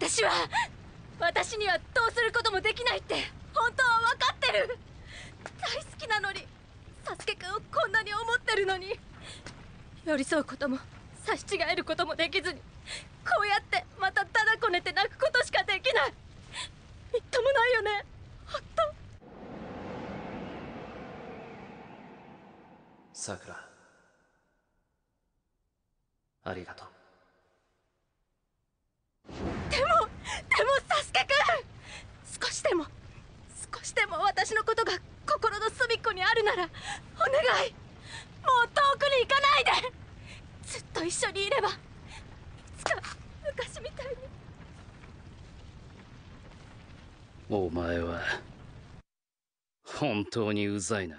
私にはどうすることもできないって本当は分かってる。大好きなのに、サスケくんをこんなに思ってるのに、寄り添うことも差し違えることもできずに、こうやってまただだこねて泣くことしかできない。みっともないよね、ほんと。 さくら、ありがとう。 でもサスケくん、少しでも私のことが心の隅っこにあるならお願い、もう遠くに行かないで。ずっと一緒にいればいつか昔みたいに。 お前は本当にうざいな。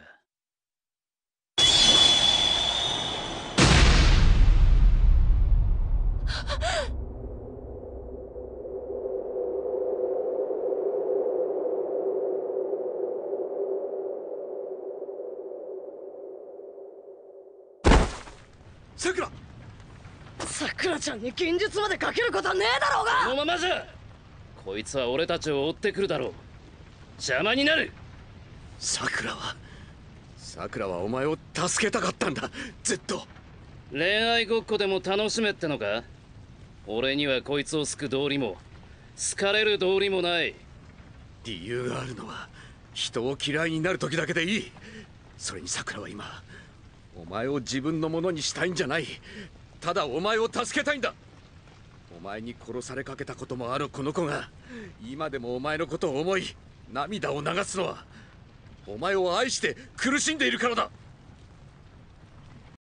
さくらちゃんに現実までかけることはねえだろうが。 このままじゃこいつは俺たちを追ってくるだろう。邪魔になる。 さくらはお前を助けたかったんだ、ずっと。 恋愛ごっこでも楽しめってのか。俺にはこいつを救う道理も好かれる道理もない。 理由があるのは人を嫌いになる時だけでいい。それにさくらは今お前を自分のものにしたいんじゃない。ただお前を助けたいんだ。お前に殺されかけたこともあるこの子が今でもお前のことを思い涙を流すのはお前を愛して苦しんでいるからだ。